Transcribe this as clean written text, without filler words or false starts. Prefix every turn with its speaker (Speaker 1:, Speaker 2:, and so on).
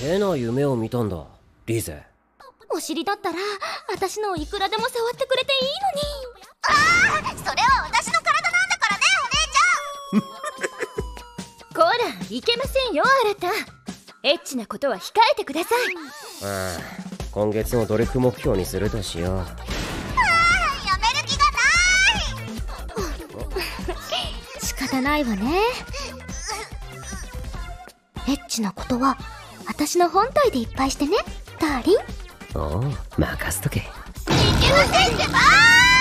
Speaker 1: てな夢を見たんだ、リーゼ。
Speaker 2: お尻だったら私のをいくらでも触ってくれていいのに。
Speaker 3: ああ、それは私の体なんだからね、お姉ちゃん。
Speaker 2: こら、いけませんよ、新た。エッチなことは控えてください。
Speaker 1: ああ、今月の努力目標にするとしよう。
Speaker 3: やめる気がない。
Speaker 2: 仕方ないわね。エッチなことは私の本体でいっぱいしてね、ダーリン。
Speaker 1: おう、任せとけ。
Speaker 3: いけませんってばー。